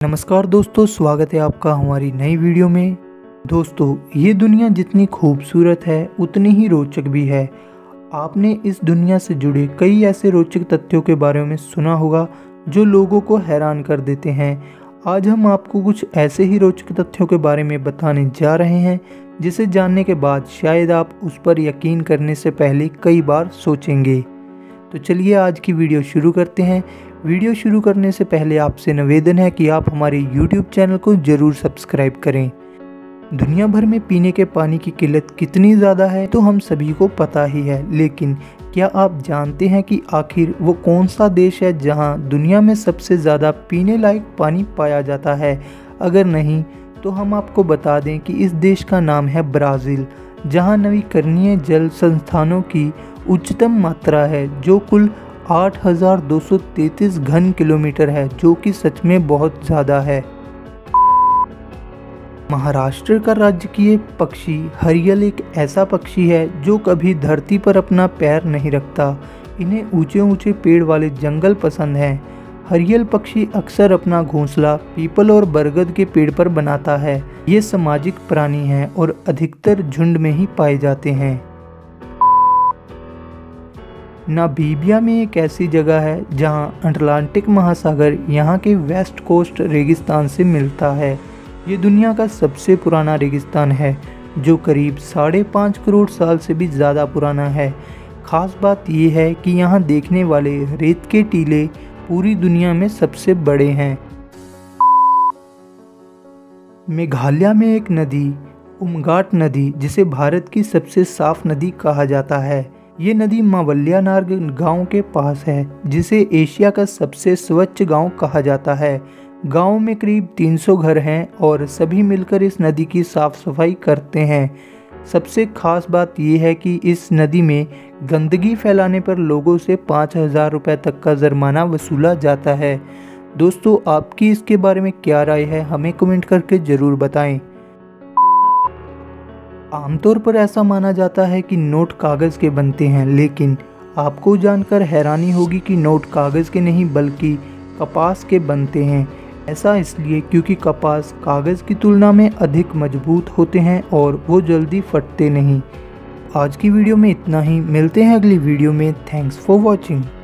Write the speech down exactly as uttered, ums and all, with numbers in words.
नमस्कार दोस्तों, स्वागत है आपका हमारी नई वीडियो में। दोस्तों, ये दुनिया जितनी खूबसूरत है उतनी ही रोचक भी है। आपने इस दुनिया से जुड़े कई ऐसे रोचक तथ्यों के बारे में सुना होगा जो लोगों को हैरान कर देते हैं। आज हम आपको कुछ ऐसे ही रोचक तथ्यों के बारे में बताने जा रहे हैं जिसे जानने के बाद शायद आप उस पर यकीन करने से पहले कई बार सोचेंगे। तो चलिए आज की वीडियो शुरू करते हैं। वीडियो शुरू करने से पहले आपसे निवेदन है कि आप हमारे यूट्यूब चैनल को ज़रूर सब्सक्राइब करें। दुनिया भर में पीने के पानी की किल्लत कितनी ज़्यादा है तो हम सभी को पता ही है, लेकिन क्या आप जानते हैं कि आखिर वो कौन सा देश है जहां दुनिया में सबसे ज़्यादा पीने लायक पानी पाया जाता है? अगर नहीं तो हम आपको बता दें कि इस देश का नाम है ब्राज़ील, जहां नवीकरणीय जल संस्थानों की उच्चतम मात्रा है जो कुल आठ हज़ार दो सौ तैंतीस घन किलोमीटर है, जो कि सच में बहुत ज़्यादा है। महाराष्ट्र का राजकीय पक्षी हरियल एक ऐसा पक्षी है जो कभी धरती पर अपना पैर नहीं रखता। इन्हें ऊंचे ऊंचे पेड़ वाले जंगल पसंद हैं। हरियल पक्षी अक्सर अपना घोंसला पीपल और बरगद के पेड़ पर बनाता है। ये सामाजिक प्राणी हैं और अधिकतर झुंड में ही पाए जाते हैं। नामीबिया में एक ऐसी जगह है जहां अटलांटिक महासागर यहां के वेस्ट कोस्ट रेगिस्तान से मिलता है। ये दुनिया का सबसे पुराना रेगिस्तान है जो करीब साढ़े पाँच करोड़ साल से भी ज़्यादा पुराना है। खास बात यह है कि यहाँ देखने वाले रेत के टीले पूरी दुनिया में सबसे बड़े हैं। मेघालय में एक नदी उमगाट नदी, जिसे भारत की सबसे साफ नदी कहा जाता है, ये नदी मावलियानार गांव के पास है, जिसे एशिया का सबसे स्वच्छ गांव कहा जाता है। गांव में करीब तीन सौ घर हैं और सभी मिलकर इस नदी की साफ सफाई करते हैं। सबसे खास बात यह है कि इस नदी में गंदगी फैलाने पर लोगों से पाँच हज़ार रुपये तक का जुर्माना वसूला जाता है। दोस्तों, आपकी इसके बारे में क्या राय है, हमें कमेंट करके ज़रूर बताएं। आमतौर पर ऐसा माना जाता है कि नोट कागज़ के बनते हैं, लेकिन आपको जानकर हैरानी होगी कि नोट कागज़ के नहीं बल्कि कपास के बनते हैं। ऐसा इसलिए क्योंकि कपास कागज़ की तुलना में अधिक मजबूत होते हैं और वो जल्दी फटते नहीं। आज की वीडियो में इतना ही, मिलते हैं अगली वीडियो में। Thanks for watching.